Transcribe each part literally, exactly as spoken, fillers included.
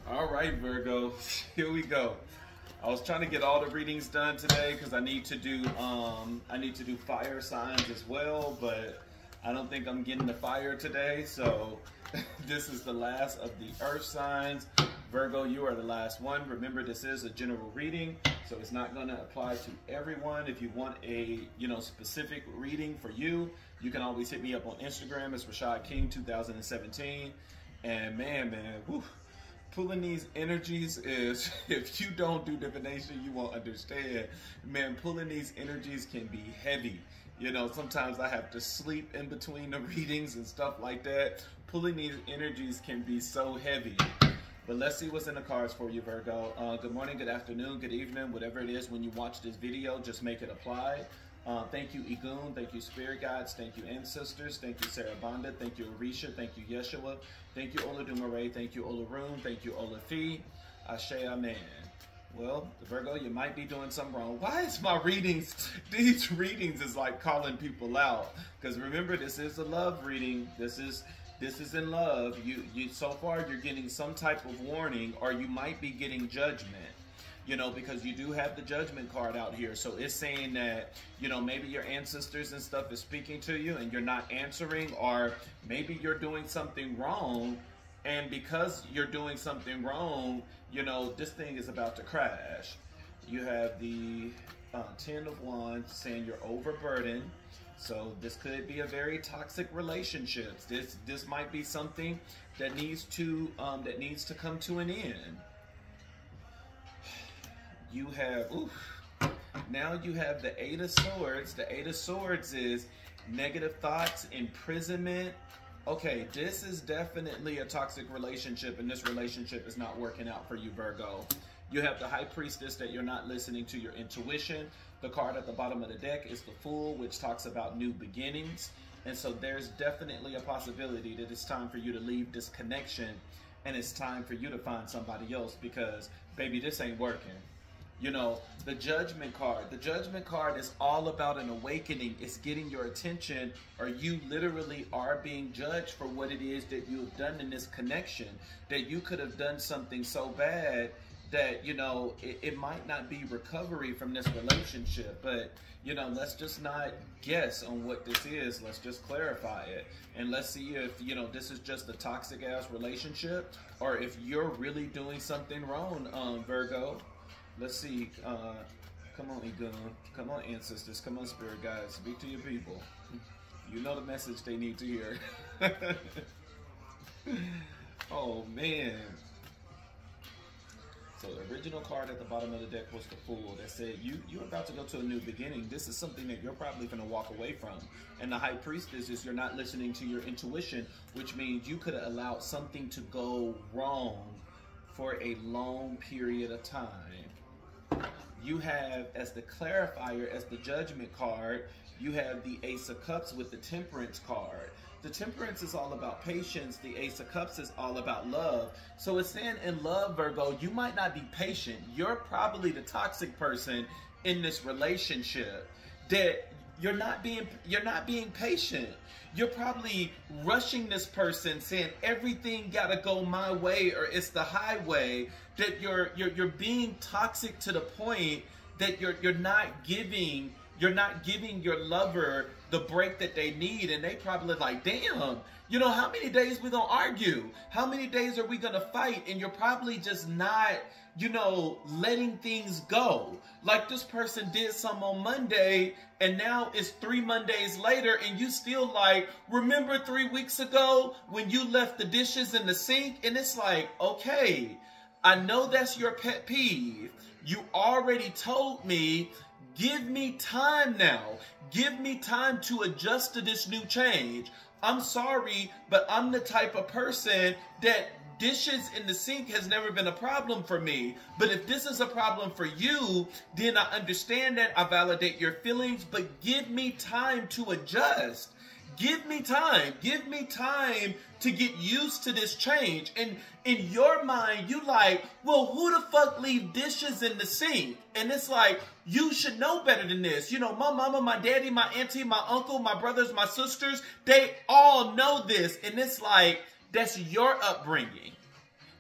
All right, Virgo, here we go. I was trying to get all the readings done today because I need to do um, I need to do fire signs as well, but I don't think I'm getting the fire today. So this is the last of the earth signs. Virgo, you are the last one. Remember, this is a general reading, so it's not going to apply to everyone. If you want a you know specific reading for you, you can always hit me up on Instagram. It's Rashad King two thousand seventeen. And man, man, whew, pulling these energies is, if you don't do divination, you won't understand. Man, pulling these energies can be heavy. You know, sometimes I have to sleep in between the readings and stuff like that. Pulling these energies can be so heavy. But let's see what's in the cards for you, Virgo. Uh, good morning, good afternoon, good evening, whatever it is when you watch this video, just make it apply. Uh, thank you, Igun. Thank you, Spirit Guides. Thank you, Ancestors. Thank you, Sarah Bonda. Thank you, Arisha. Thank you, Yeshua. Thank you, Oladumare. Thank you, Olaroon. Thank you, Olafi. Ashe, Amen. Well, Virgo, you might be doing something wrong. Why is my readings, these readings is like calling people out? Because remember, this is a love reading. This is this is in love. You, you so far, you're getting some type of warning, or you might be getting judgment. You know, because you do have the judgment card out here. So it's saying that, you know, maybe your ancestors and stuff is speaking to you and you're not answering, or maybe you're doing something wrong. And because you're doing something wrong, you know, this thing is about to crash. You have the uh, Ten of Wands saying you're overburdened. So this could be a very toxic relationship. This, this might be something that needs to, um, that needs to come to an end. You have, oof, now you have the Eight of Swords. The Eight of Swords is negative thoughts, imprisonment. Okay, this is definitely a toxic relationship, and this relationship is not working out for you, Virgo. You have the High Priestess, that you're not listening to your intuition. The card at the bottom of the deck is the Fool, which talks about new beginnings. And so there's definitely a possibility that it's time for you to leave this connection, and it's time for you to find somebody else, because, baby, this ain't working. You know, the Judgment card. The Judgment card is all about an awakening. It's getting your attention, or you literally are being judged for what it is that you have done in this connection. That you could have done something so bad that, you know, it, it might not be recovery from this relationship. But, you know, let's just not guess on what this is. Let's just clarify it. And let's see if, you know, this is just a toxic ass relationship, or if you're really doing something wrong, um, Virgo. Let's see. Uh, come on, Egun. Come on, Ancestors. Come on, Spirit Guides. Speak to your people. You know the message they need to hear. Oh, man. So the original card at the bottom of the deck was the Fool that said, you, you're about to go to a new beginning. This is something that you're probably going to walk away from. And the High Priestess is you're not listening to your intuition, which means you could have allowed something to go wrong for a long period of time. You have, as the clarifier, as the Judgment card, you have the Ace of Cups with the Temperance card. The Temperance is all about patience. The Ace of Cups is all about love. So it's saying in love, Virgo, you might not be patient. You're probably the toxic person in this relationship. That you're not being, you're not being patient. You're probably rushing this person, saying everything gotta go my way, or it's the highway. That you're you're you're being toxic to the point that you're you're not giving you're not giving your lover the break that they need, and they probably like, damn, you know, how many days we gonna argue? How many days are we gonna fight? And you're probably just not, you know, letting things go. Like this person did some on Monday, and now it's three Mondays later, and you still like, remember three weeks ago when you left the dishes in the sink? And it's like, okay, I know that's your pet peeve. You already told me, give me time now. Give me time to adjust to this new change. I'm sorry, but I'm the type of person that dishes in the sink has never been a problem for me. But if this is a problem for you, then I understand that. I validate your feelings, but give me time to adjust. Give me time. Give me time to get used to this change. And in your mind, you like, well, who the fuck leave dishes in the sink? And it's like, you should know better than this. You know, my mama, my daddy, my auntie, my uncle, my brothers, my sisters, they all know this. And it's like, that's your upbringing.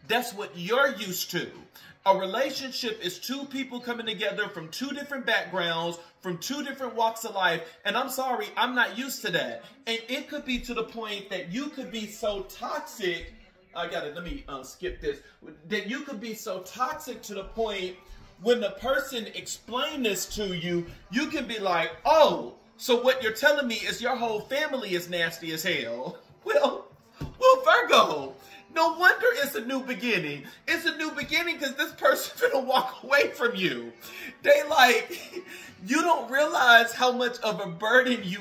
That's what you're used to. A relationship is two people coming together from two different backgrounds, from two different walks of life. And I'm sorry, I'm not used to that. And it could be to the point that you could be so toxic. I got it. Let me uh, skip this. That you could be so toxic to the point when the person explained this to you, you can be like, oh, so what you're telling me is your whole family is nasty as hell. Well, well, Virgo, no wonder it's a new beginning. It's a new beginning because this person's gonna walk away from you. They like, you don't realize how much of a burden you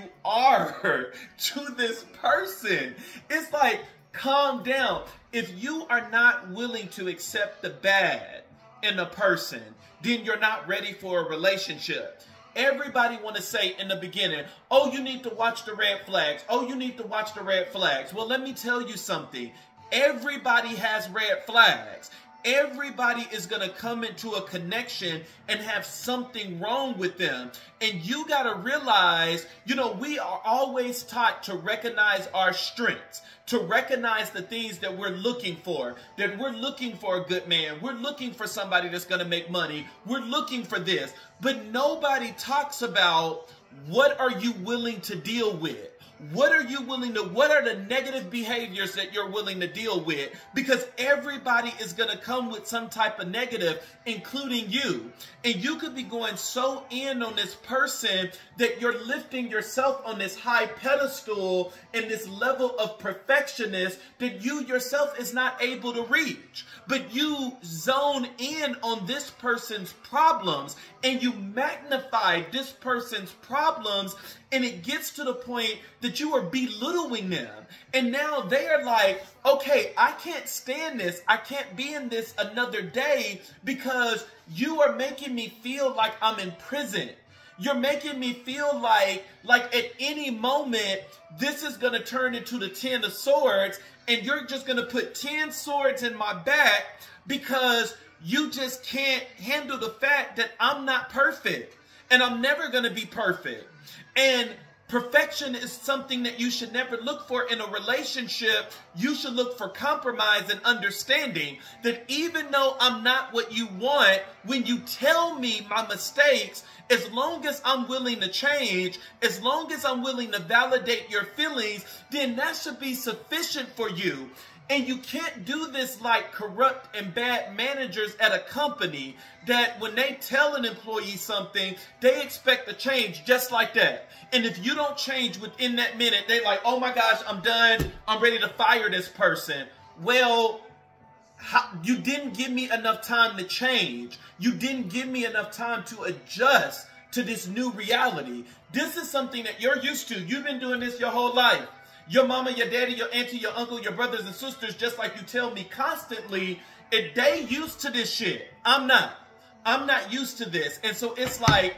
are to this person. It's like, calm down. If you are not willing to accept the bad in a person, then you're not ready for a relationship. Everybody want to say in the beginning, oh, you need to watch the red flags. Oh, you need to watch the red flags. Well, let me tell you something. Everybody has red flags. Everybody is going to come into a connection and have something wrong with them. And you got to realize, you know, we are always taught to recognize our strengths, to recognize the things that we're looking for, that we're looking for a good man. We're looking for somebody that's going to make money. We're looking for this. But nobody talks about what are you willing to deal with? What are you willing to, what are the negative behaviors that you're willing to deal with? Because everybody is going to come with some type of negative, including you. And you could be going so in on this person that you're lifting yourself on this high pedestal and this level of perfectionist that you yourself is not able to reach. But you zone in on this person's problems and you magnify this person's problems, and it gets to the point that you are belittling them. And now they are like, okay, I can't stand this. I can't be in this another day because you are making me feel like I'm in prison. You're making me feel like, like at any moment, this is going to turn into the Ten of Swords, and you're just going to put ten swords in my back because you just can't handle the fact that I'm not perfect, and I'm never going to be perfect. And perfection is something that you should never look for in a relationship. You should look for compromise and understanding that even though I'm not what you want, when you tell me my mistakes, as long as I'm willing to change, as long as I'm willing to validate your feelings, then that should be sufficient for you. And you can't do this like corrupt and bad managers at a company that when they tell an employee something, they expect to change just like that. And if you don't change within that minute, they're like, oh my gosh, I'm done. I'm ready to fire this person. Well, how, you didn't give me enough time to change. You didn't give me enough time to adjust to this new reality. This is something that you're used to. You've been doing this your whole life. Your mama, your daddy, your auntie, your uncle, your brothers and sisters, just like you tell me constantly, if they used to this shit, I'm not. I'm not used to this. And so it's like,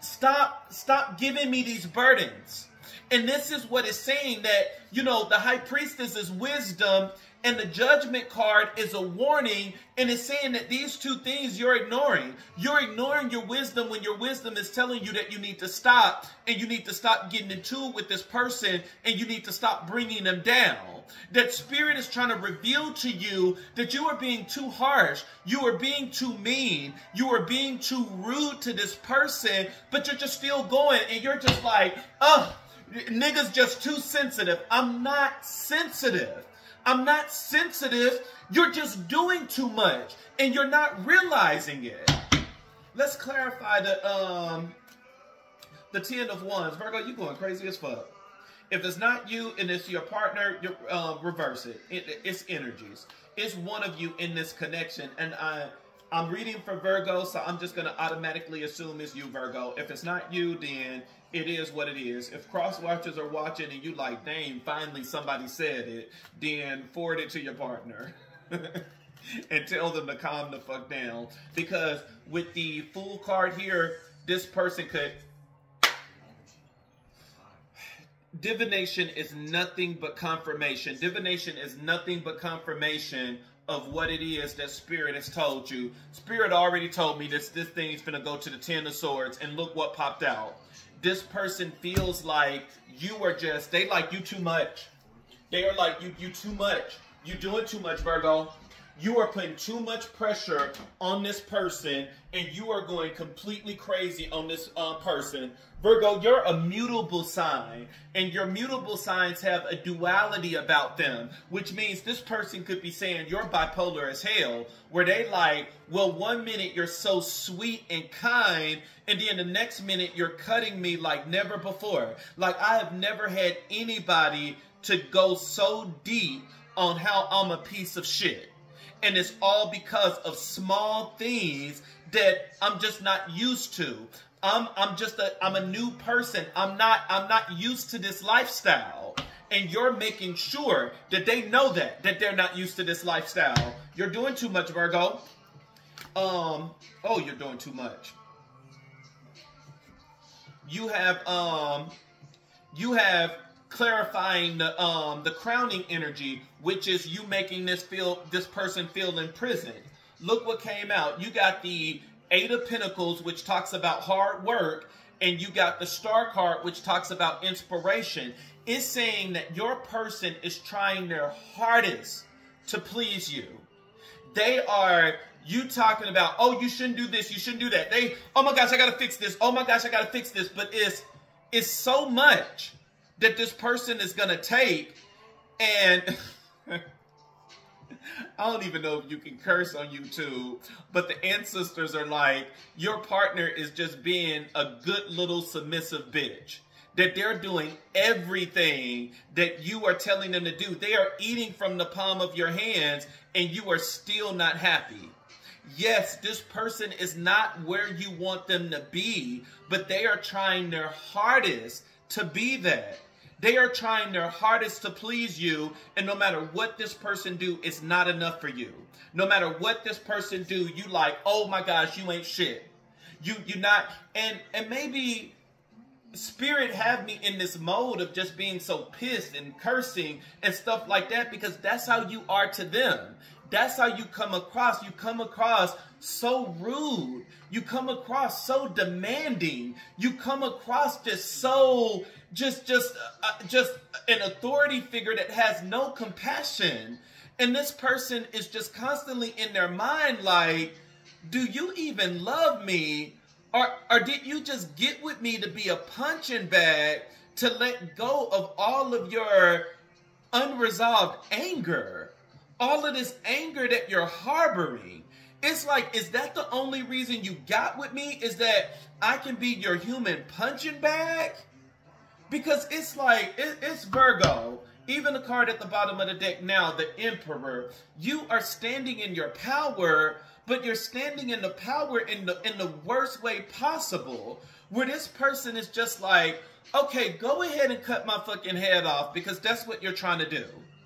stop, stop giving me these burdens. And this is what it's saying, that, you know, the high priestess is wisdom and the judgment card is a warning, and it's saying that these two things you're ignoring. You're ignoring your wisdom when your wisdom is telling you that you need to stop, and you need to stop getting into it with this person, and you need to stop bringing them down. That spirit is trying to reveal to you that you are being too harsh. You are being too mean. You are being too rude to this person, but you're just still going, and you're just like, oh, niggas just too sensitive. I'm not sensitive. I'm not sensitive. You're just doing too much, and you're not realizing it. Let's clarify the um the Ten of Wands. Virgo, you going crazy as fuck. If it's not you and it's your partner, you uh, reverse it. it. It's energies. It's one of you in this connection, and I I'm reading for Virgo, so I'm just gonna automatically assume it's you, Virgo. If it's not you, then it is what it is. If cross watchers are watching and you like, dang, finally somebody said it, then forward it to your partner and tell them to calm the fuck down. Because with the Fool card here, this person could... Divination is nothing but confirmation. Divination is nothing but confirmation of what it is that Spirit has told you. Spirit already told me this, this thing is going to go to the Ten of Swords, and look what popped out. This person feels like you are just, they like you too much. They are like, you, you too much. You doing too much, Virgo. You are putting too much pressure on this person, and you are going completely crazy on this uh, person. Virgo, you're a mutable sign, and your mutable signs have a duality about them, which means this person could be saying you're bipolar as hell, where they like, well, one minute you're so sweet and kind, and then the next minute you're cutting me like never before. Like, I have never had anybody to go so deep on how I'm a piece of shit. And it's all because of small things that I'm just not used to. I'm I'm just a I'm a new person. I'm not I'm not used to this lifestyle. And you're making sure that they know that that they're not used to this lifestyle. You're doing too much, Virgo. Um oh, you're doing too much. You have um you have clarifying the um the crowning energy, which is you making this feel this person feel imprisoned. Look what came out. You got the Eight of Pentacles, which talks about hard work, and you got the Star card, which talks about inspiration. It's saying that your person is trying their hardest to please you. They are you talking about, oh, you shouldn't do this, you shouldn't do that. They, oh my gosh, I gotta fix this. Oh my gosh, I gotta fix this. But it's it's so much that this person is going to take, and I don't even know if you can curse on YouTube, but the ancestors are like, your partner is just being a good little submissive bitch. That they're doing everything that you are telling them to do. They are eating from the palm of your hands, and you are still not happy. Yes, this person is not where you want them to be, but they are trying their hardest to be that. They are trying their hardest to please you, and no matter what this person do, it's not enough for you. No matter what this person do, you like, oh my gosh, you ain't shit. You you not, and and maybe Spirit have me in this mode of just being so pissed and cursing and stuff like that, because that's how you are to them. That's how you come across. You come across so rude. You come across so demanding. You come across just so, just, just, uh, just an authority figure that has no compassion. And this person is just constantly in their mind like, do you even love me? Or, or did you just get with me to be a punching bag to let go of all of your unresolved anger? All of this anger that you're harboring. It's like, is that the only reason you got with me? Is that I can be your human punching bag? Because it's like, it, it's Virgo. Even the card at the bottom of the deck now, the Emperor. You are standing in your power, but you're standing in the power in the, in the worst way possible. Where this person is just like, okay, go ahead and cut my fucking head off, because that's what you're trying to do.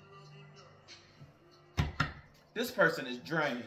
This person is drained.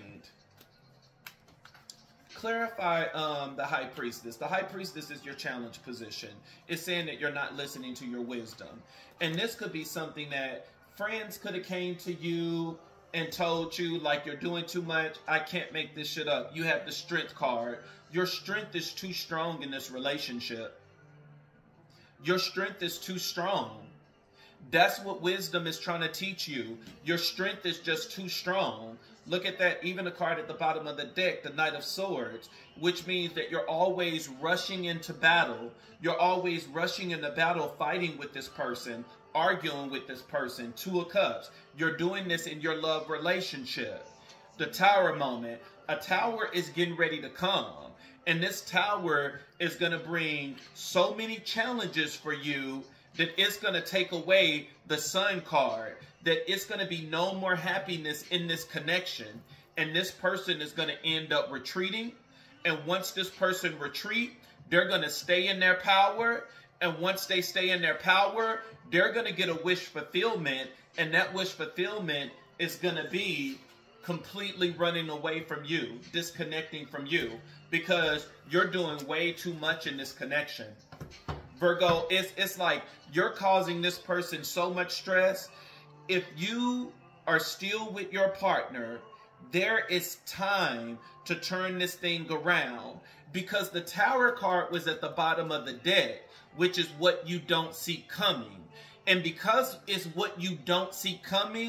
Clarify um, the High Priestess. The High Priestess is your challenge position. It's saying that you're not listening to your wisdom. And this could be something that friends could have came to you and told you, like, you're doing too much. I can't make this shit up. You have the Strength card. Your strength is too strong in this relationship. Your strength is too strong. That's what wisdom is trying to teach you. Your strength is just too strong. Look at that, even the card at the bottom of the deck, the Knight of Swords, which means that you're always rushing into battle. You're always rushing into battle, fighting with this person, arguing with this person. Two of Cups. You're doing this in your love relationship. The Tower moment. A tower is getting ready to come. And this tower is going to bring so many challenges for you that it's going to take away the Sun card, that it's going to be no more happiness in this connection, and this person is going to end up retreating, and once this person retreat, they're going to stay in their power, and once they stay in their power, they're going to get a wish fulfillment, and that wish fulfillment is going to be completely running away from you, disconnecting from you, because you're doing way too much in this connection. Virgo, it's, it's like you're causing this person so much stress. If you are still with your partner, there is time to turn this thing around, because the Tower card was at the bottom of the deck, which is what you don't see coming. And because it's what you don't see coming,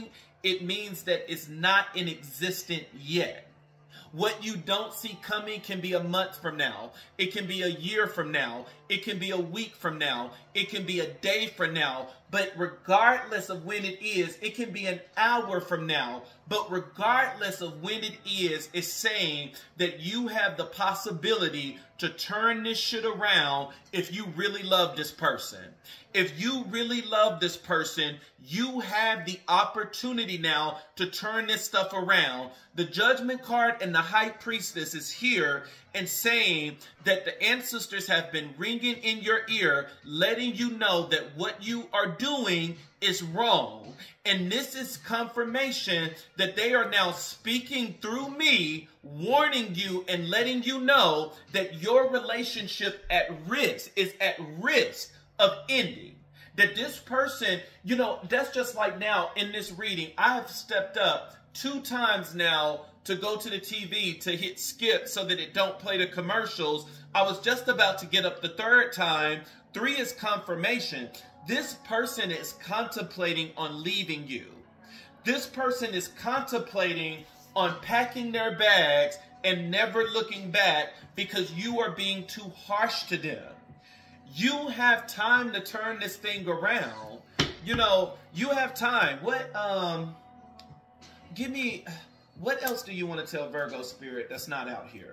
it means that it's not in existence yet. What you don't see coming can be a month from now. It can be a year from now. It can be a week from now. It can be a day from now. But regardless of when it is, it can be an hour from now. But regardless of when it is, it's saying that you have the possibility to turn this shit around if you really love this person. If you really love this person, you have the opportunity now to turn this stuff around. The Judgment card and the High Priestess is here and saying that the ancestors have been ringing in your ear, letting you know that what you are doing is wrong. And this is confirmation that they are now speaking through me, warning you and letting you know that your relationship at risk is at risk of ending. That this person, you know, that's just like now in this reading, I have stepped up two times now to go to the T V to hit skip so that it don't play the commercials. I was just about to get up the third time. Three is confirmation. This person is contemplating on leaving you. This person is contemplating on packing their bags and never looking back because you are being too harsh to them. You have time to turn this thing around. You know, you have time. What, um, give me, what else do you want to tell Virgo spirit that's not out here?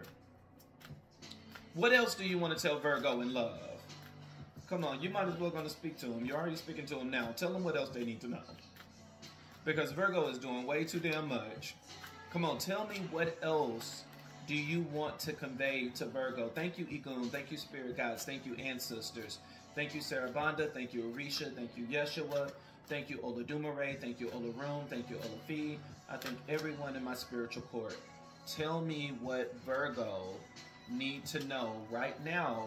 What else do you want to tell Virgo in love? Come on, you might as well going to speak to him. You're already speaking to him now. Tell them what else they need to know. Because Virgo is doing way too damn much. Come on, tell me what else do you want to convey to Virgo? Thank you, Igun. Thank you, Spirit Guides. Thank you, Ancestors. Thank you, Sarabanda. Thank you, Orisha. Thank you, Yeshua. Thank you, Oladumare. Thank you, Olarum. Thank you, Olafi. I thank everyone in my spiritual court. Tell me what Virgo need to know right now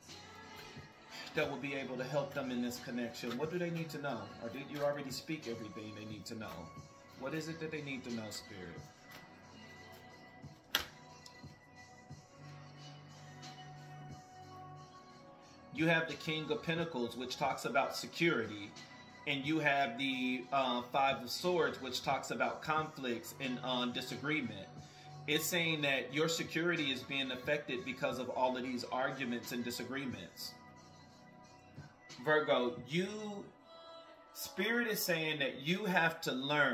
that will be able to help them in this connection. What do they need to know? Or did you already speak everything they need to know? What is it that they need to know, Spirit? You have the King of Pentacles, which talks about security. And you have the uh, Five of Swords, which talks about conflicts and um, disagreement. It's saying that your security is being affected because of all of these arguments and disagreements. Virgo, you, Spirit is saying that you have to learn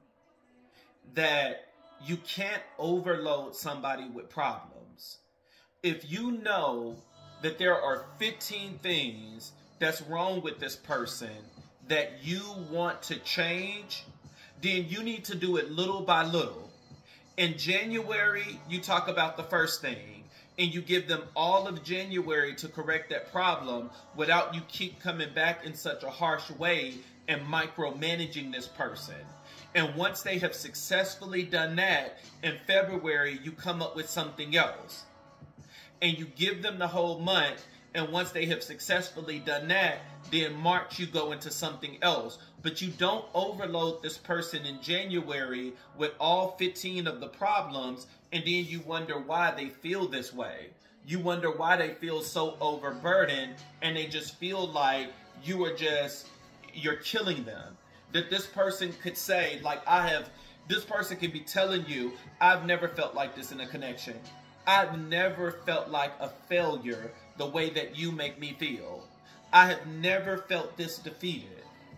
that you can't overload somebody with problems. If you know that there are fifteen things that's wrong with this person that you want to change, then you need to do it little by little. In January, you talk about the first thing, and you give them all of January to correct that problem without you keep coming back in such a harsh way and micromanaging this person. And once they have successfully done that, in February, you come up with something else. And you give them the whole month, and once they have successfully done that, then March you go into something else. But you don't overload this person in January with all fifteen of the problems, and then you wonder why they feel this way. You wonder why they feel so overburdened, and they just feel like you are just, you're killing them. That this person could say, like I have, this person could be telling you, I've never felt like this in a connection. I've never felt like a failure the way that you make me feel. I have never felt this defeated.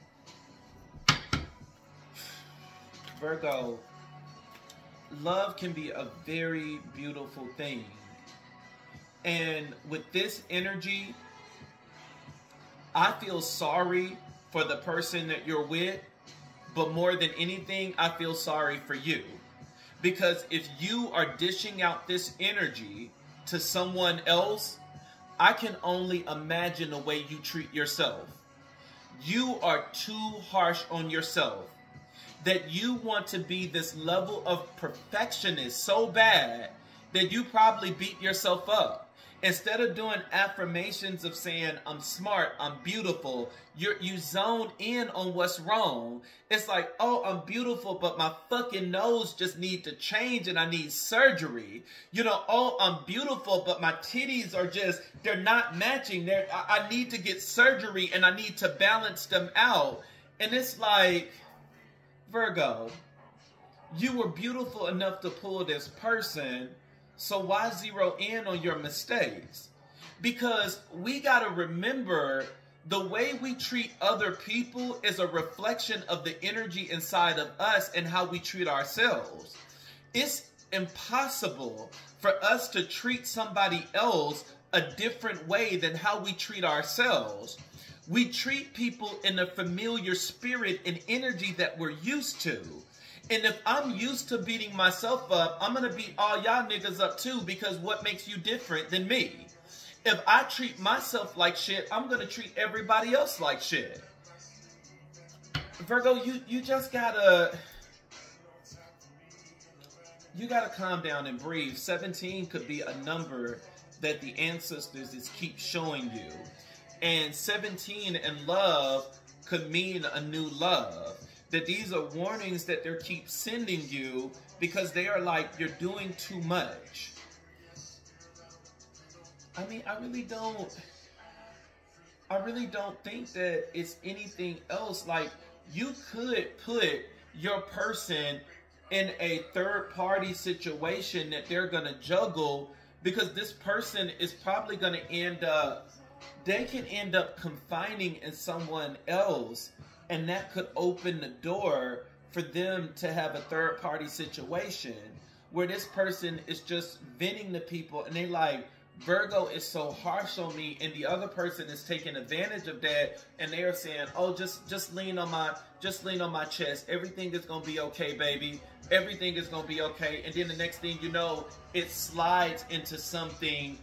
Virgo, love can be a very beautiful thing. And with this energy, I feel sorry for the person that you're with, but more than anything, I feel sorry for you. Because if you are dishing out this energy to someone else, I can only imagine the way you treat yourself. You are too harsh on yourself. That you want to be this level of perfectionist so bad that you probably beat yourself up. Instead of doing affirmations of saying, I'm smart, I'm beautiful, you're, you zone in on what's wrong. It's like, oh, I'm beautiful, but my fucking nose just need to change and I need surgery. You know, oh, I'm beautiful, but my titties are just, they're not matching. They're, I, I need to get surgery and I need to balance them out. And it's like, Virgo, you were beautiful enough to pull this person, so why zero in on your mistakes? Because we got to remember the way we treat other people is a reflection of the energy inside of us and how we treat ourselves. It's impossible for us to treat somebody else a different way than how we treat ourselves. We treat people in a familiar spirit and energy that we're used to. And if I'm used to beating myself up, I'm going to beat all y'all niggas up too, because what makes you different than me? If I treat myself like shit, I'm going to treat everybody else like shit. Virgo, you, you just gotta, you gotta calm down and breathe. seventeen could be a number that the ancestors is keep showing you. And seventeen and love could mean a new love. That these are warnings that they keep sending you because they are like, you're doing too much. I mean, I really don't, I really don't think that it's anything else. Like, you could put your person in a third party situation that they're going to juggle, because this person is probably going to end up, they can end up confining in someone else, and that could open the door for them to have a third party situation where this person is just venting to people and they like, Virgo is so harsh on me, and the other person is taking advantage of that, and they are saying, oh, just just lean on my just lean on my chest. Everything is gonna be okay, baby. Everything is gonna be okay. And then the next thing you know, it slides into something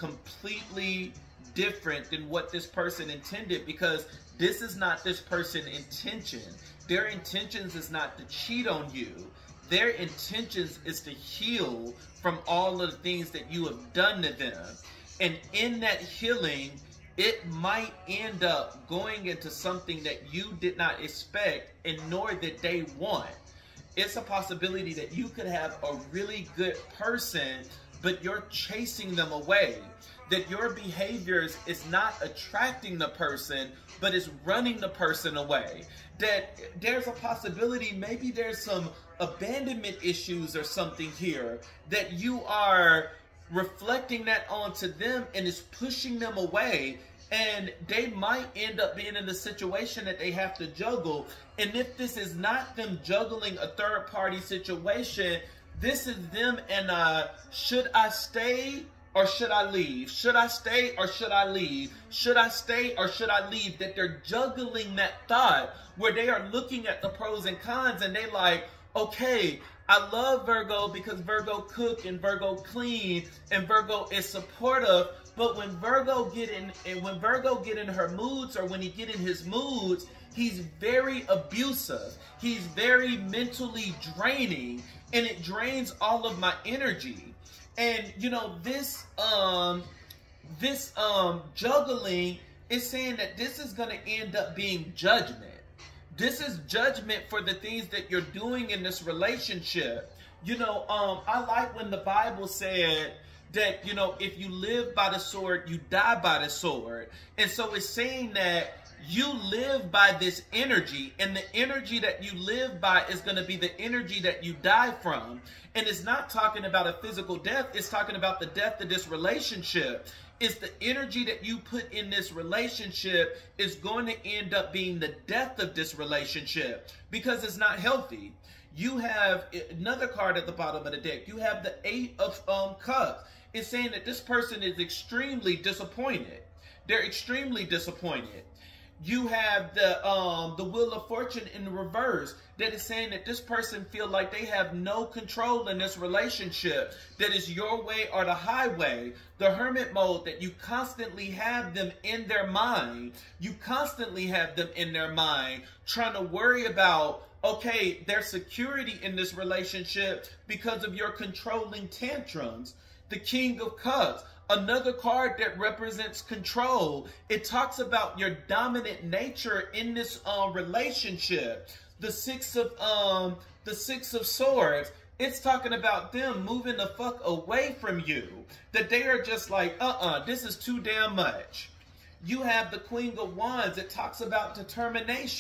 completely different than what this person intended, because this is not this person's intention. Their intentions is not to cheat on you. Their intentions is to heal from all of the things that you have done to them. And in that healing, it might end up going into something that you did not expect and nor did they want. It's a possibility that you could have a really good person, but you're chasing them away. That your behaviors is not attracting the person, but is running the person away. That there's a possibility, maybe there's some abandonment issues or something here, that you are reflecting that onto them and is pushing them away, and they might end up being in a situation that they have to juggle. And if this is not them juggling a third party situation, this is them and uh, should I stay or should I leave? Should I stay or should I leave? Should I stay or should I leave? That they're juggling that thought where they are looking at the pros and cons, and they like, okay, I love Virgo because Virgo cook and Virgo clean and Virgo is supportive. But when Virgo get in, and when Virgo get in her moods, or when he get in his moods, he's very abusive. He's very mentally draining, and it drains all of my energy. And you know, this um this um juggling is saying that this is going to end up being judgment. This is judgment for the things that you're doing in this relationship. You know, um, I like when the Bible said that, you know, if you live by the sword, you die by the sword. And so it's saying that you live by this energy, and the energy that you live by is going to be the energy that you die from. And it's not talking about a physical death. It's talking about the death of this relationship. It's the energy that you put in this relationship is going to end up being the death of this relationship, because it's not healthy. You have another card at the bottom of the deck. You have the Eight of um, Cups. It's saying that this person is extremely disappointed. They're extremely disappointed. You have the um, the Wheel of Fortune in the reverse. That is saying that this person feel like they have no control in this relationship. That is your way or the highway. The Hermit mode, that you constantly have them in their mind. You constantly have them in their mind trying to worry about, okay, their security in this relationship because of your controlling tantrums. The King of Cups. Another card that represents control. It talks about your dominant nature in this uh, relationship. The six of um, the Six of Swords. It's talking about them moving the fuck away from you. That they are just like, uh-uh, this is too damn much. You have the Queen of Wands. It talks about determination.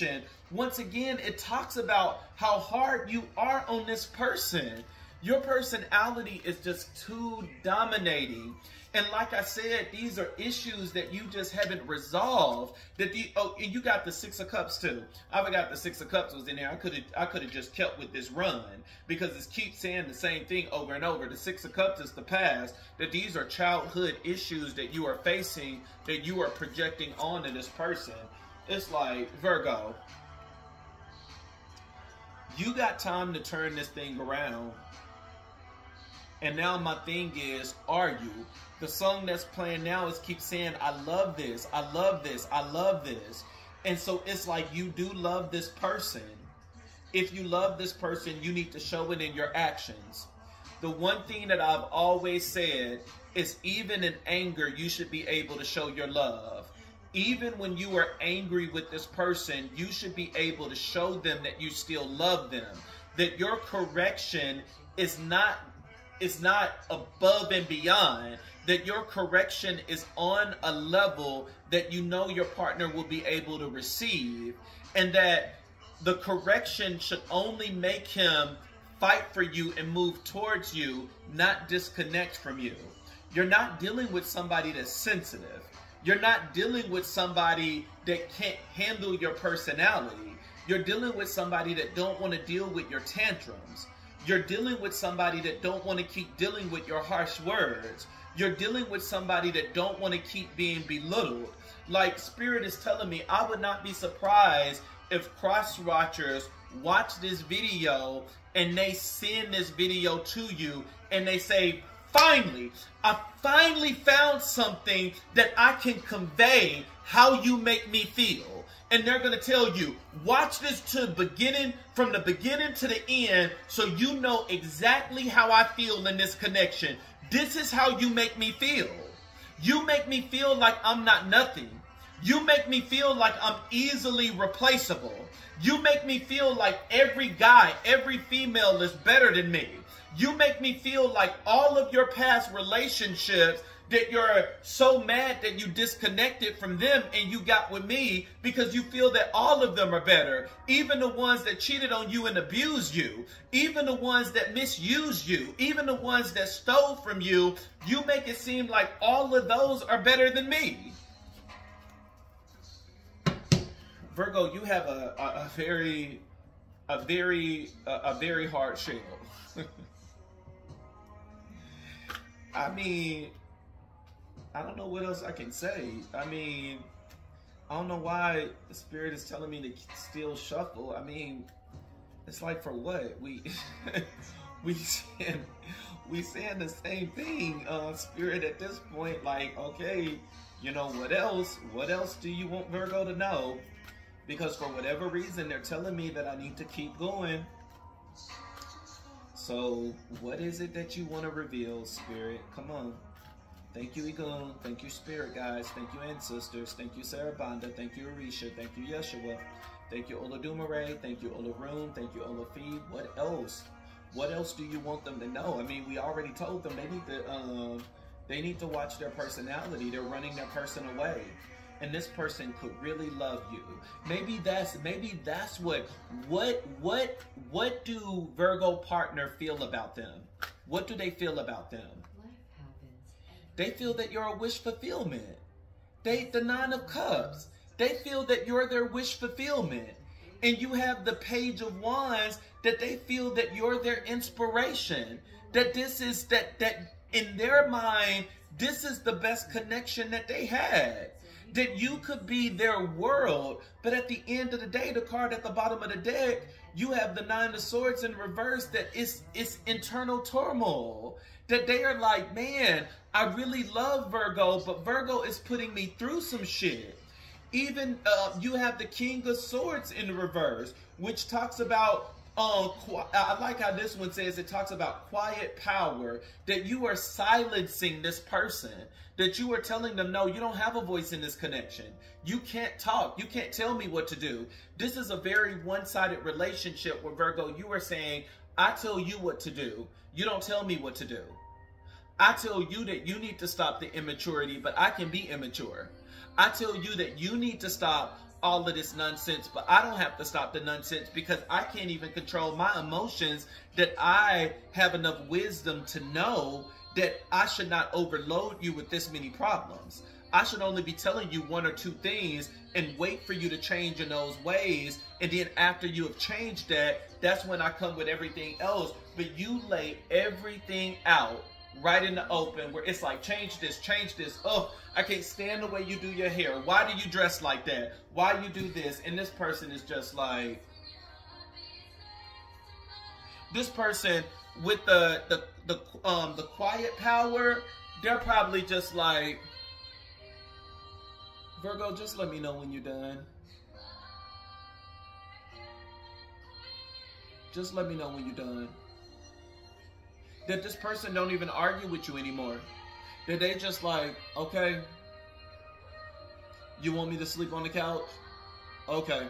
once again, it talks about how hard you are on this person. Your personality is just too dominating. And like I said, these are issues that you just haven't resolved. That the, oh, and you got the Six of Cups too. I forgot the Six of Cups was in there. I could have I could have just kept with this run because it keeps saying the same thing over and over. The Six of Cups is the past. That these are childhood issues that you are facing, that you are projecting onto this person. It's like, Virgo, you got time to turn this thing around. And now my thing is, are you? The song that's playing now is keep saying, I love this, I love this, I love this. And so it's like you do love this person. If you love this person, you need to show it in your actions. The one thing that I've always said is even in anger, you should be able to show your love. Even when you are angry with this person, you should be able to show them that you still love them. That your correction is not It's not above and beyond, that your correction is on a level that you know your partner will be able to receive, and that the correction should only make him fight for you and move towards you, not disconnect from you. You're not dealing with somebody that's sensitive. You're not dealing with somebody that can't handle your personality. You're dealing with somebody that don't want to deal with your tantrums. You're dealing with somebody that don't want to keep dealing with your harsh words. You're dealing with somebody that don't want to keep being belittled. Like Spirit is telling me, I would not be surprised if cross-watchers watch this video and they send this video to you and they say, finally, I finally found something that I can convey how you make me feel. And they're going to tell you, watch this to the beginning, from the beginning to the end, so you know exactly how I feel in this connection. This is how you make me feel. You make me feel like I'm not nothing. You make me feel like I'm easily replaceable. You make me feel like every guy, every female is better than me. You make me feel like all of your past relationships, that you're so mad that you disconnected from them and you got with me because you feel that all of them are better. Even the ones that cheated on you and abused you. Even the ones that misused you. Even the ones that stole from you. You make it seem like all of those are better than me. Virgo, you have a, a, a very, a very, a, a very hard shell. I mean, I don't know what else I can say. I mean, I don't know why the Spirit is telling me to still shuffle. I mean, it's like, for what? We we saying, we saying the same thing, uh, Spirit, at this point. Like, okay, you know, what else? What else do you want Virgo to know? Because for whatever reason, they're telling me that I need to keep going. So, what is it that you want to reveal, Spirit? Come on. Thank you, Egun. Thank you, Spirit guys. Thank you, Ancestors. Thank you, Sarabanda. Thank you, Orisha. Thank you, Yeshua. Thank you, Oladumare. Thank you, Olarun. Thank you, Olafib. What else? What else do you want them to know? I mean, we already told them they need to, um, they need to watch their personality. They're running their person away. And this person could really love you. Maybe that's maybe that's what what what what do Virgo partner feel about them? What do they feel about them? They feel that you're a wish fulfillment. They the Nine of Cups. They feel that you're their wish fulfillment. And you have the Page of Wands, that they feel that you're their inspiration. That this is that that in their mind, this is the best connection that they had. That you could be their world, but at the end of the day, the card at the bottom of the deck, you have the Nine of Swords in reverse, that it's, it's internal turmoil. That they are like, man, I really love Virgo, but Virgo is putting me through some shit. Even uh, you have the King of Swords in reverse, which talks about, uh, I like how this one says, it talks about quiet power, that you are silencing this person. That you are telling them, no, you don't have a voice in this connection. You can't talk. You can't tell me what to do. This is a very one-sided relationship where, Virgo, you are saying, I tell you what to do. You don't tell me what to do. I tell you that you need to stop the immaturity, but I can be immature. I tell you that you need to stop all of this nonsense, but I don't have to stop the nonsense because I can't even control my emotions, that I have enough wisdom to know that I should not overload you with this many problems. I should only be telling you one or two things and wait for you to change in those ways. And then after you have changed that, that's when I come with everything else. But you lay everything out right in the open where it's like, change this, change this. Oh, I can't stand the way you do your hair. Why do you dress like that? Why you do this? And this person is just like, this person with the, the, the, um, the quiet power, they're probably just like, Virgo, just let me know when you're done. Just let me know when you're done. That this person don't even argue with you anymore. That they just like, okay, you want me to sleep on the couch? Okay.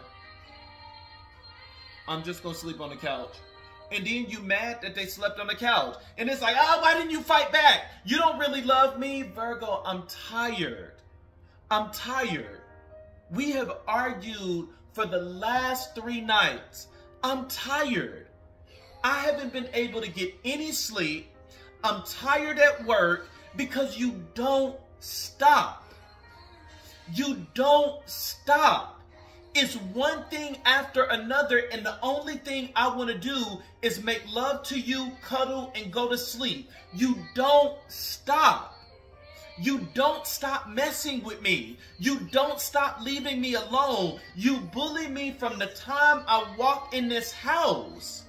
I'm just gonna sleep on the couch. And then you mad that they slept on the couch. And it's like, oh, why didn't you fight back? You don't really love me? Virgo, I'm tired. I'm tired. We have argued for the last three nights. I'm tired. I haven't been able to get any sleep. I'm tired at work because you don't stop. You don't stop. It's one thing after another, and the only thing I want to do is make love to you, cuddle, and go to sleep. You don't stop. You don't stop messing with me. You don't stop leaving me alone. You bully me from the time I walk in this house.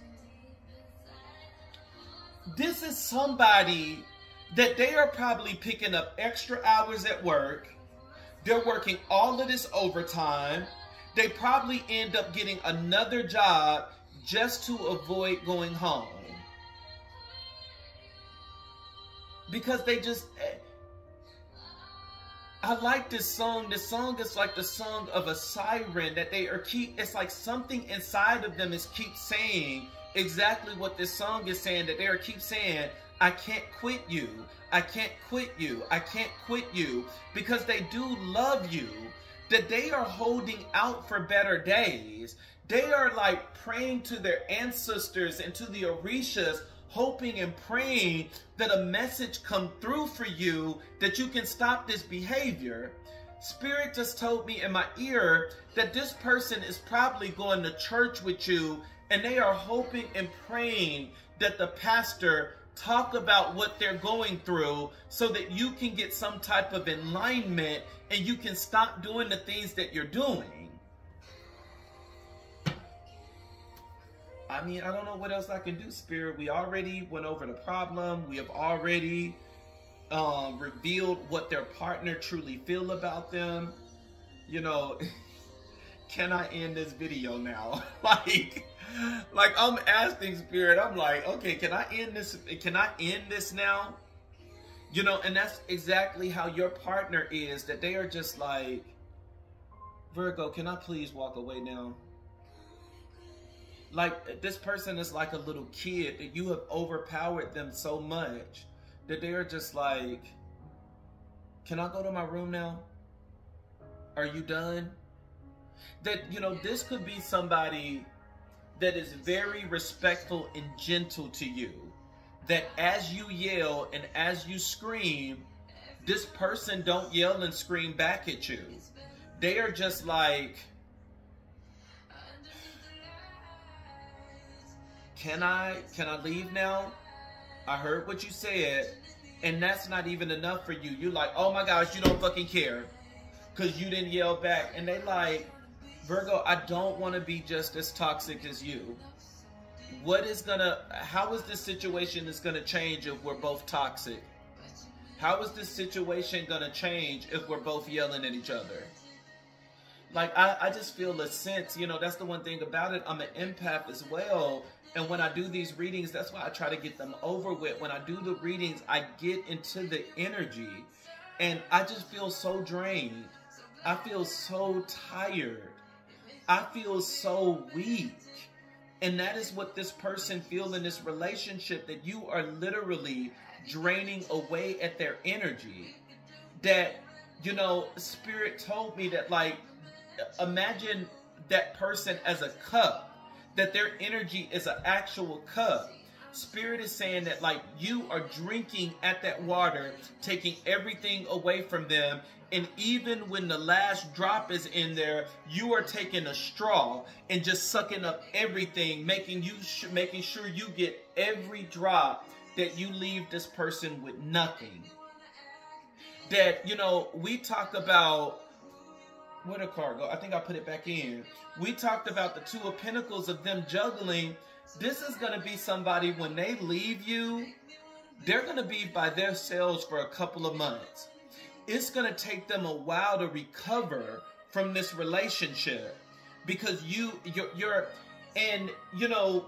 This is somebody that they are probably picking up extra hours at work. They're working all of this overtime. They probably end up getting another job just to avoid going home. Because they just... I like this song. This song is like the song of a siren that they are keep, it's like something inside of them is keep saying exactly what this song is saying, that they are keep saying, I can't quit you. I can't quit you. I can't quit you. Because they do love you. That they are holding out for better days. They are like praying to their ancestors and to the Orishas, hoping and praying that a message come through for you, that you can stop this behavior. Spirit just told me in my ear that this person is probably going to church with you, and they are hoping and praying that the pastor talk about what they're going through so that you can get some type of alignment and you can stop doing the things that you're doing. I mean, I don't know what else I can do, Spirit. We already went over the problem. We have already um, revealed what their partner truly feel about them. You know, can I end this video now? like, like I'm asking Spirit, I'm like, okay, can I end this? Can I end this now? You know, and that's exactly how your partner is, that they are just like, Virgo, can I please walk away now? Like, this person is like a little kid that you have overpowered them so much that they are just like, can I go to my room now? Are you done? That, you know, this could be somebody that is very respectful and gentle to you. That as you yell and as you scream, this person don't yell and scream back at you. They are just like, Can I, can I leave now? I heard what you said, and that's not even enough for you. You're like, oh my gosh, you don't fucking care because you didn't yell back. And they like, Virgo, I don't want to be just as toxic as you. What is gonna, how is this situation is gonna change if we're both toxic? How is this situation gonna change if we're both yelling at each other? Like, I, I just feel a sense, you know, that's the one thing about it. I'm an empath as well. And when I do these readings, that's why I try to get them over with. When I do the readings, I get into the energy. And I just feel so drained. I feel so tired. I feel so weak. And that is what this person feels in this relationship, that you are literally draining away at their energy. That, you know, Spirit told me that, like, imagine that person as a cup, that their energy is an actual cup. Spirit is saying that, like, you are drinking at that water, taking everything away from them. And even when the last drop is in there, you are taking a straw and just sucking up everything, making you making sure you get every drop, that you leave this person with nothing. That, you know, we talk about, where'd the card go? I think I put it back in. We talked about the Two of Pentacles of them juggling. This is going to be somebody, when they leave you, they're going to be by themselves for a couple of months. It's going to take them a while to recover from this relationship, because you, you're, you're, and you know,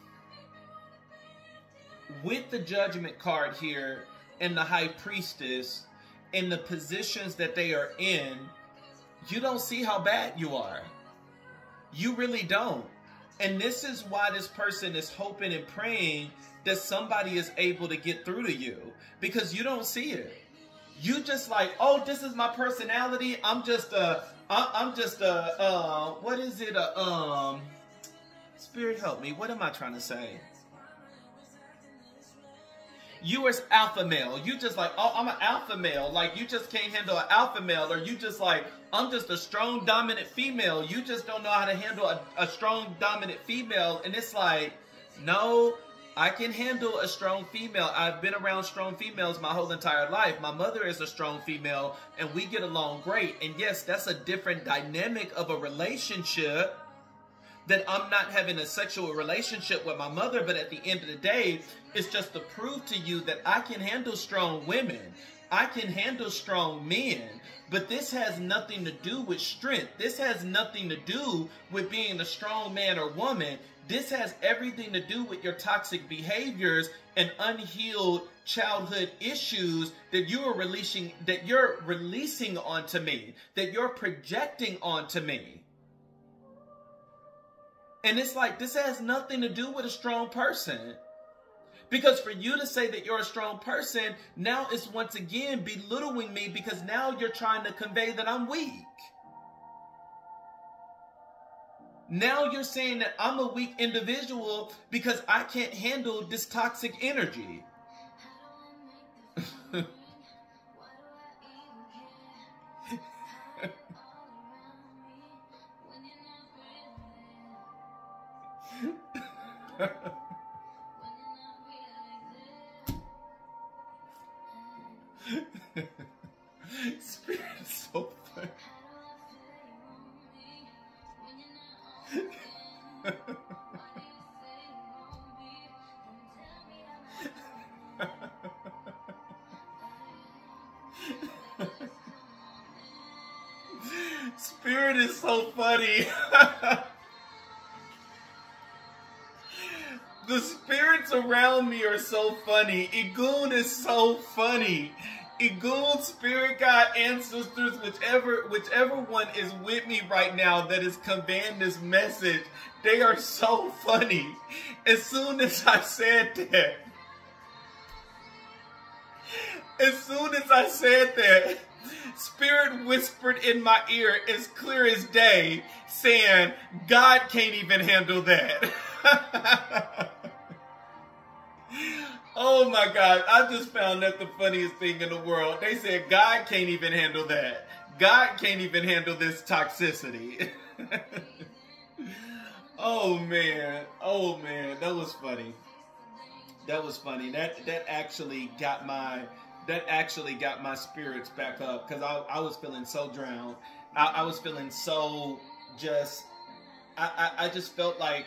with the Judgment card here and the High Priestess and the positions that they are in, you don't see how bad you are. You really don't. And this is why this person is hoping and praying that somebody is able to get through to you, because you don't see it. You just like, oh, this is my personality. I'm just a, I'm just a, uh, what is it? A, um, Spirit help me. What am I trying to say? You are alpha male. You just like, oh, I'm an alpha male. Like, you just can't handle an alpha male. Or you just like, I'm just a strong, dominant female. You just don't know how to handle a, a strong, dominant female. And it's like, no, I can handle a strong female. I've been around strong females my whole entire life. My mother is a strong female, and we get along great. And yes, that's a different dynamic of a relationship, that I'm not having a sexual relationship with my mother, but at the end of the day, it's just to prove to you that I can handle strong women. I can handle strong men. But this has nothing to do with strength. This has nothing to do with being a strong man or woman. This has everything to do with your toxic behaviors and unhealed childhood issues that you are releasing, that you're releasing onto me, that you're projecting onto me. And it's like, this has nothing to do with a strong person. Because for you to say that you're a strong person, now it's once again belittling me, because now you're trying to convey that I'm weak. Now you're saying that I'm a weak individual because I can't handle this toxic energy. Spirit is so funny. Spirit is so funny. The spirits around me are so funny. Igun is so funny. Igun, spirit guide, ancestors, whichever whichever one is with me right now that is conveying this message, they are so funny. As soon as I said that, as soon as I said that, Spirit whispered in my ear as clear as day, saying, God can't even handle that. Oh my God, I just found that the funniest thing in the world. They said, God can't even handle that. God can't even handle this toxicity. Oh man, oh man, that was funny. That was funny. That that actually got my that actually got my spirits back up, because I, I was feeling so drowned. I, I was feeling so just, I, I, I just felt like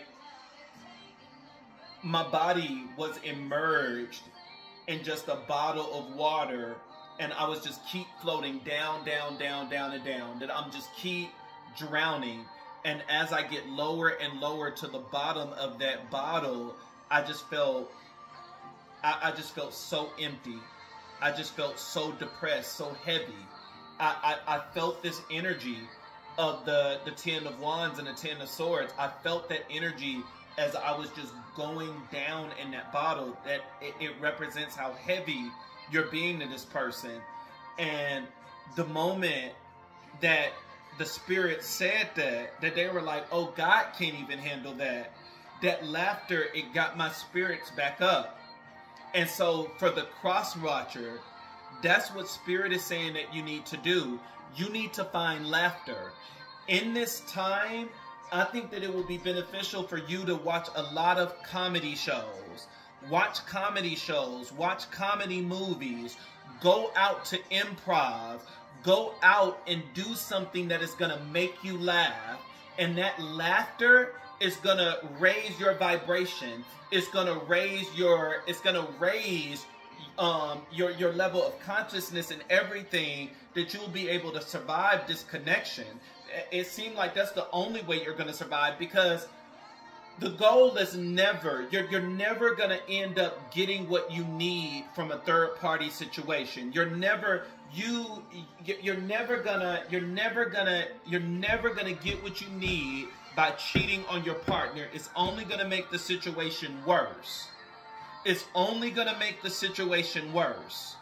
my body was immersed in just a bottle of water, and I was just keep floating down, down, down, down, and down. That I'm just keep drowning. And as I get lower and lower to the bottom of that bottle, I just felt, I, I just felt so empty. I just felt so depressed, so heavy. I, I, I felt this energy of the, the Ten of Wands and the Ten of Swords. I felt that energy as I was just going down in that bottle, that it, it represents how heavy you're being to this person. And the moment that the spirit said that, that they were like, oh, God can't even handle that. That laughter, it got my spirits back up. And so for the cross watcher, that's what Spirit is saying that you need to do. You need to find laughter. In this time, I think that it will be beneficial for you to watch a lot of comedy shows. Watch comedy shows. Watch comedy movies. Go out to improv. Go out and do something that is going to make you laugh. And that laughter is going to raise your vibration. It's going to raise your, it's going to raise um, your, your level of consciousness and everything, that you'll be able to survive this connection. It seemed like that's the only way you're going to survive, because the goal is never, you're, you're never going to end up getting what you need from a third party situation. You're never, you, you're never gonna, you're never gonna, you're never gonna get what you need by cheating on your partner. It's only going to make the situation worse. It's only going to make the situation worse.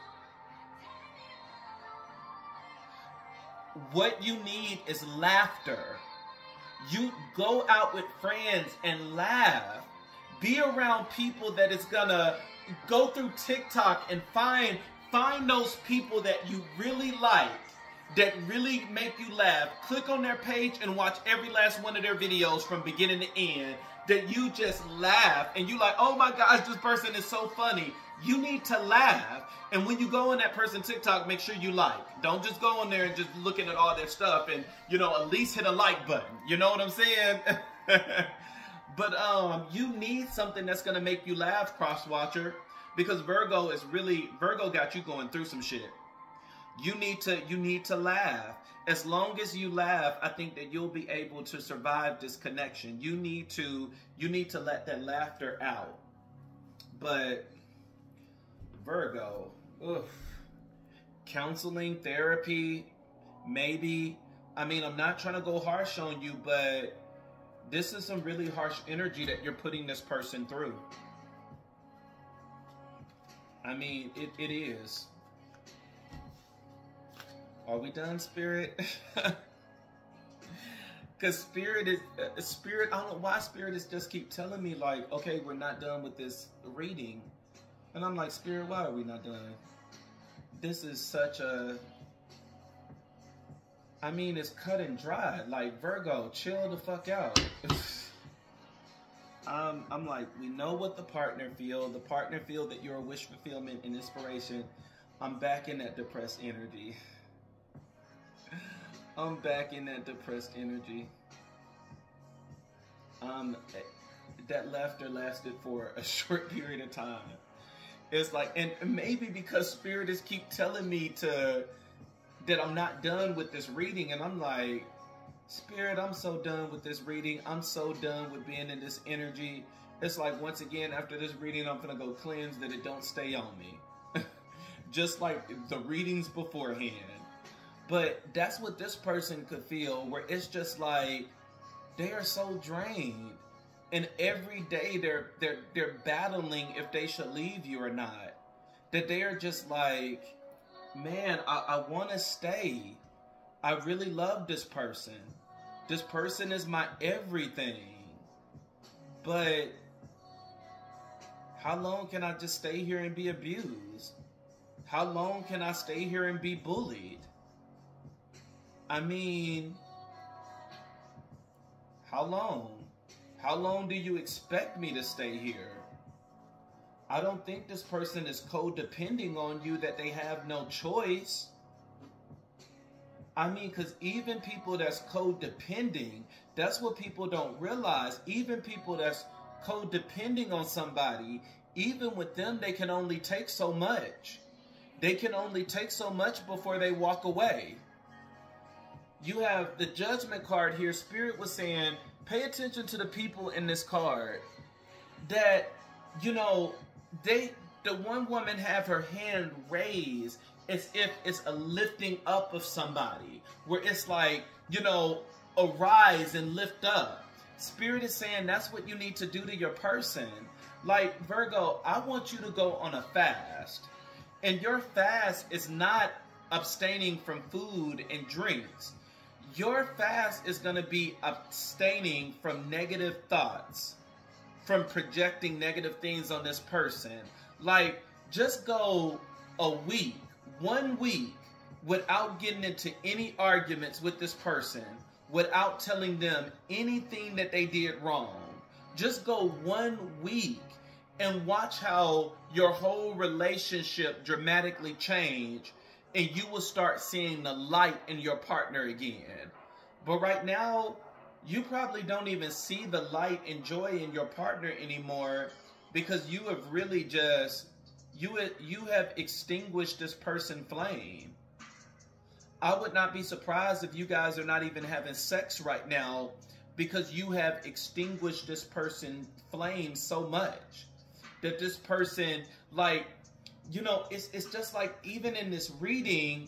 What you need is laughter. You go out with friends and laugh. Be around people that is going to go through TikTok and find, find those people that you really like, that really make you laugh. Click on their page and watch every last one of their videos from beginning to end, that you just laugh and you like, oh my gosh, this person is so funny. You need to laugh. And when you go on that person's TikTok, make sure you like. Don't just go on there and just looking at all their stuff and, you know, at least hit a like button. You know what I'm saying? But um, you need something that's going to make you laugh, cross watcher, because Virgo is really, Virgo got you going through some shit. You need to, you need to laugh. As long as you laugh, I think that you'll be able to survive this connection. You need to, you need to let that laughter out. But Virgo, oof, counseling, therapy, maybe. I mean, I'm not trying to go harsh on you, but this is some really harsh energy that you're putting this person through. I mean, it, it is. Are we done, Spirit? Because Spirit is, uh, Spirit, I don't know why Spirit is just keep telling me like, okay, we're not done with this reading. And I'm like, Spirit, why are we not done? This is such a, I mean, it's cut and dry. Like, Virgo, chill the fuck out. um, I'm like, we know what the partner feel. The partner feel that you're a wish fulfillment and inspiration. I'm back in that depressed energy. I'm back in that depressed energy. Um, that laughter lasted for a short period of time. It's like, and maybe because Spirit is keep telling me to, that I'm not done with this reading, and I'm like, Spirit, I'm so done with this reading. I'm so done with being in this energy. It's like, once again, after this reading, I'm gonna go cleanse that it don't stay on me. Just like the readings beforehand. But that's what this person could feel, where it's just like they are so drained, and every day they're they're they're battling if they should leave you or not. That they are just like, man, I, I want to stay. I really love this person. This person is my everything. But how long can I just stay here and be abused? How long can I stay here and be bullied? I mean, how long? How long do you expect me to stay here? I don't think this person is codepending on you that they have no choice. I mean, because even people that's codepending, that's what people don't realize. Even people that's codepending on somebody, even with them, they can only take so much. They can only take so much before they walk away. You have the Judgment card here. Spirit was saying, pay attention to the people in this card. That, you know, they, the one woman have her hand raised as if it's a lifting up of somebody. Where it's like, you know, arise and lift up. Spirit is saying that's what you need to do to your person. Like, Virgo, I want you to go on a fast. And your fast is not abstaining from food and drinks. Your fast is going to be abstaining from negative thoughts, from projecting negative things on this person. Like, just go a week, one week, without getting into any arguments with this person, without telling them anything that they did wrong. Just go one week and watch how your whole relationship dramatically change, and you will start seeing the light in your partner again. But right now, you probably don't even see the light and joy in your partner anymore, because you have really just, you, you have extinguished this person's flame. I would not be surprised if you guys are not even having sex right now, because you have extinguished this person's flame so much that this person, like, you know, it's, it's just like, even in this reading,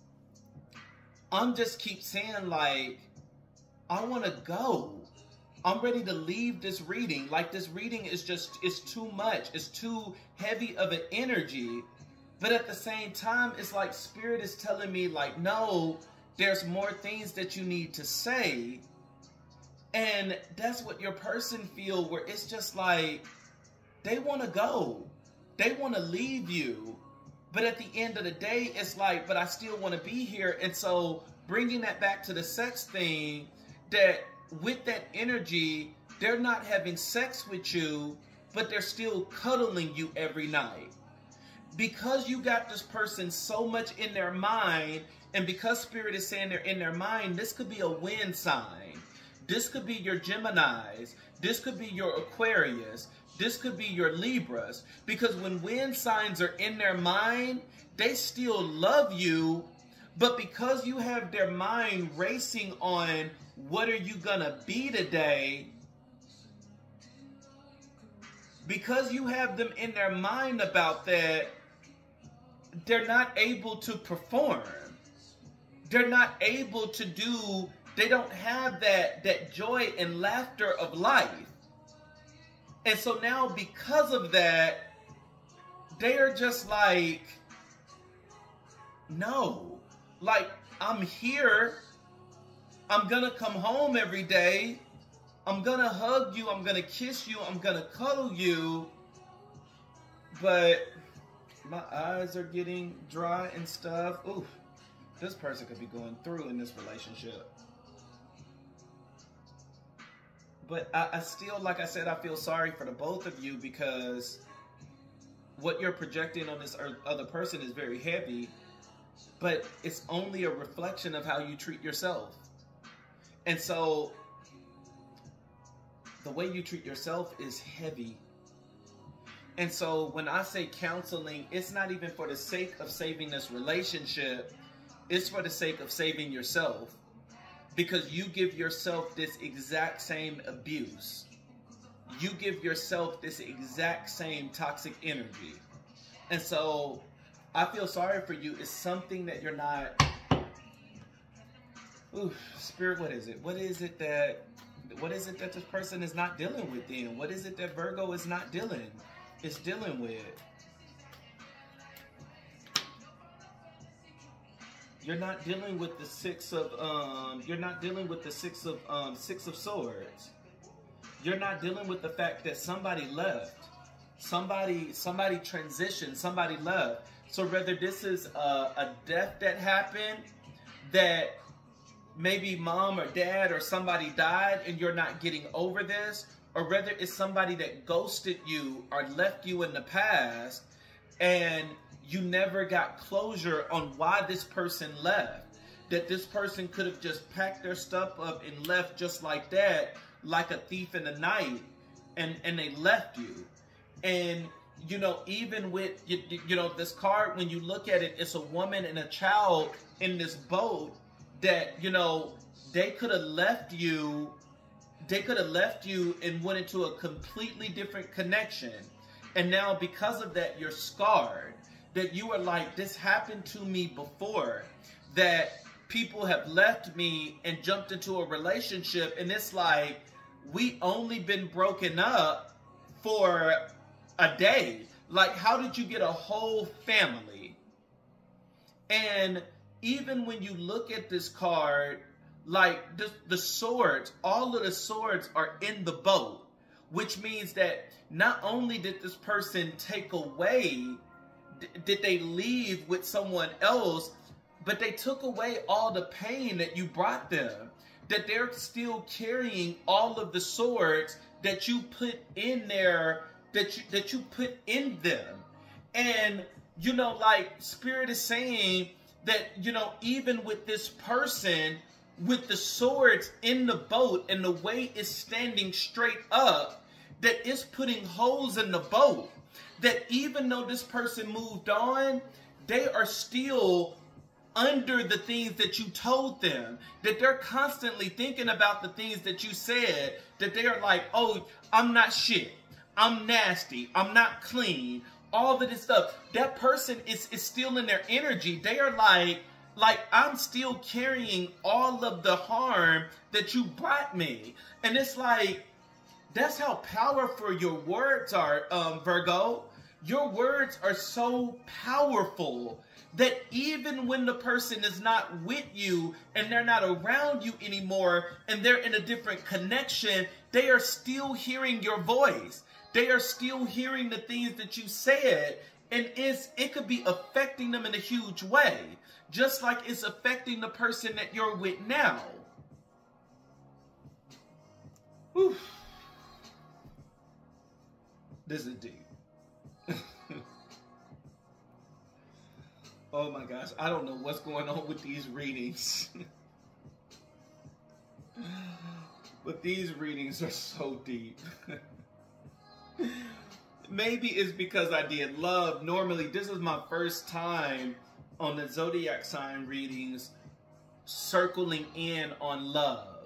I'm just keep saying, like, I want to go. I'm ready to leave this reading. Like, this reading is just, it's too much. It's too heavy of an energy. But at the same time, it's like Spirit is telling me, like, no, there's more things that you need to say. And that's what your person feel, where it's just like, they want to go. They want to leave you. But at the end of the day, it's like, but I still want to be here. And so bringing that back to the sex thing, that with that energy, they're not having sex with you, but they're still cuddling you every night. Because you got this person so much in their mind, and because Spirit is saying they're in their mind, this could be a wind sign. This could be your Geminis. This could be your Aquarius. This could be your Libras. Because when wind signs are in their mind, they still love you, but because you have their mind racing on what are you gonna be today, because you have them in their mind about that, they're not able to perform. They're not able to do, they don't have that, that joy and laughter of life. And so now because of that, they are just like, no, like, I'm here. I'm going to come home every day. I'm going to hug you. I'm going to kiss you. I'm going to cuddle you. But my eyes are getting dry and stuff. Ooh, this person could be going through in this relationship. But I, I still, like I said, I feel sorry for the both of you, because what you're projecting on this other person is very heavy, but it's only a reflection of how you treat yourself. And so the way you treat yourself is heavy. And so when I say counseling, it's not even for the sake of saving this relationship. It's for the sake of saving yourself. Because you give yourself this exact same abuse. You give yourself this exact same toxic energy. And so I feel sorry for you. It's something that you're not... Ooh, Spirit, what is it? What is it that... What is it that this person is not dealing with then? What is it that Virgo is not dealing? Is dealing with? You're not dealing with the six of um. You're not dealing with the six of um six of swords. You're not dealing with the fact that somebody left, somebody somebody transitioned, somebody left. So whether this is a, a death that happened, that maybe mom or dad or somebody died and you're not getting over this, or whether it's somebody that ghosted you or left you in the past, and you never got closure on why this person left. That this person could have just packed their stuff up and left just like that, like a thief in the night, and, and they left you. And, you know, even with, you, you know, this card, when you look at it, it's a woman and a child in this boat that, you know, they could have left you, they could have left you and went into a completely different connection. And now because of that, you're scarred. That you are like, this happened to me before, that people have left me and jumped into a relationship, and it's like, we only been broken up for a day. Like, how did you get a whole family? And even when you look at this card, like the, the swords, all of the swords are in the boat, which means that not only did this person take away, did they leave with someone else, but they took away all the pain that you brought them, that they're still carrying all of the swords that you put in there, that you, that you put in them. And, you know, like Spirit is saying that, you know, even with this person, with the swords in the boat and the way it's standing straight up, that it's putting holes in the boat. That even though this person moved on, they are still under the things that you told them. That they're constantly thinking about the things that you said. That they are like, oh, I'm not shit. I'm nasty. I'm not clean. All of this stuff. That person is, is still in their energy. They are like, like, I'm still carrying all of the harm that you brought me. And it's like, that's how powerful your words are, um, Virgo. Your words are so powerful that even when the person is not with you and they're not around you anymore and they're in a different connection, they are still hearing your voice. They are still hearing the things that you said, and it's, it could be affecting them in a huge way, just like it's affecting the person that you're with now. Whew. This is deep. Oh my gosh, I don't know what's going on with these readings. But these readings are so deep. Maybe it's because I did love. Normally, this is my first time on the zodiac sign readings circling in on love.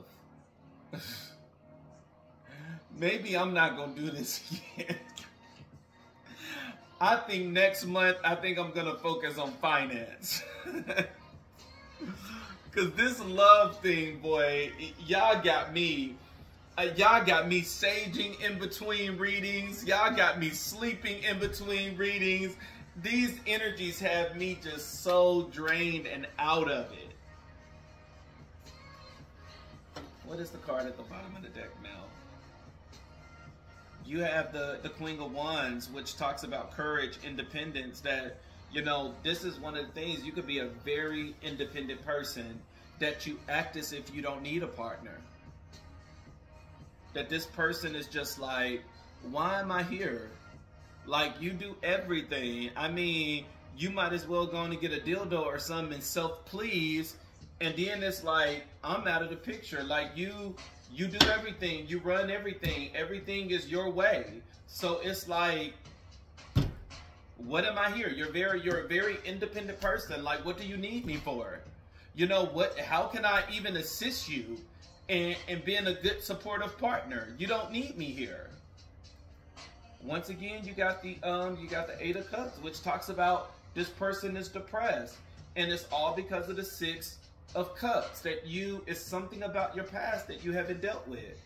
Maybe I'm not going to do this again. I think next month, I think I'm going to focus on finance. Because this love thing, boy, y'all got me. Uh, y'all got me saging in between readings. Y'all got me sleeping in between readings. These energies have me just so drained and out of it. What is the card at the bottom of the deck now? You have the, the Queen of Wands, which talks about courage, independence, that, you know, this is one of the things. You could be a very independent person, that you act as if you don't need a partner. That this person is just like, why am I here? Like, you do everything. I mean, you might as well go on and get a dildo or something and self-please. And then it's like, I'm out of the picture. Like, you... You do everything. You run everything. Everything is your way. So it's like, what am I here? You're very, you're a very independent person. Like, what do you need me for? You know what? How can I even assist you in, in being a good supportive partner? You don't need me here. Once again, you got the um, you got the Eight of Cups, which talks about this person is depressed, and it's all because of the Six of Cups, that you is something about your past that you haven't dealt with.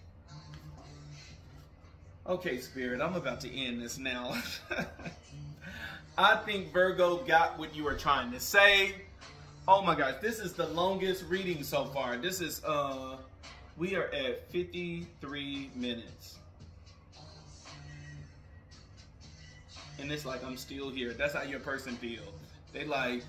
Okay, Spirit, I'm about to end this now. I think Virgo got what you were trying to say. Oh my gosh, this is the longest reading so far. This is uh we are at fifty-three minutes. And it's like, I'm still here. That's how your person feels. They like,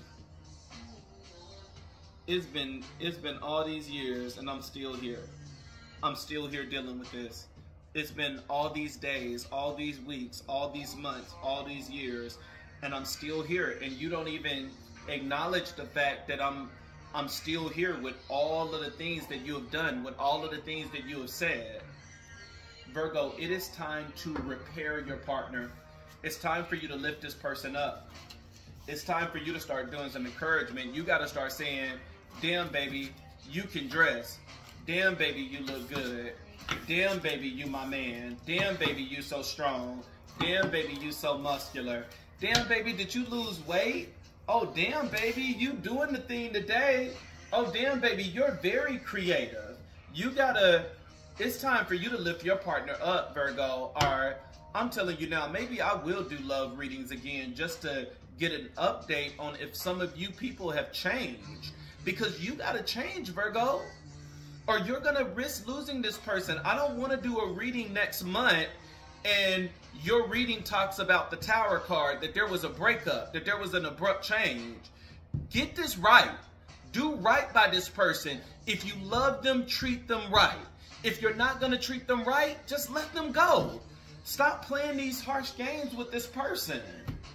It's been it's been all these years and I'm still here. I'm still here dealing with this. It's been all these days, all these weeks, all these months, all these years, and I'm still here. And you don't even acknowledge the fact that I'm I'm still here with all of the things that you have done, with all of the things that you have said. Virgo, it is time to repair your partner. It's time for you to lift this person up. It's time for you to start doing some encouragement. You got to start saying, damn, baby, you can dress. Damn, baby, you look good. Damn, baby, you my man. Damn, baby, you so strong. Damn, baby, you so muscular. Damn, baby, did you lose weight? Oh, damn, baby, you doing the thing today. Oh, damn, baby, you're very creative. You gotta, It's time for you to lift your partner up, Virgo. Or I'm telling you now, maybe I will do love readings again just to get an update on if some of you people have changed. Because you got to change, Virgo, or you're going to risk losing this person. I don't want to do a reading next month and your reading talks about the Tower card, that there was a breakup, that there was an abrupt change. Get this right. Do right by this person. If you love them, treat them right. If you're not going to treat them right, just let them go. Stop playing these harsh games with this person.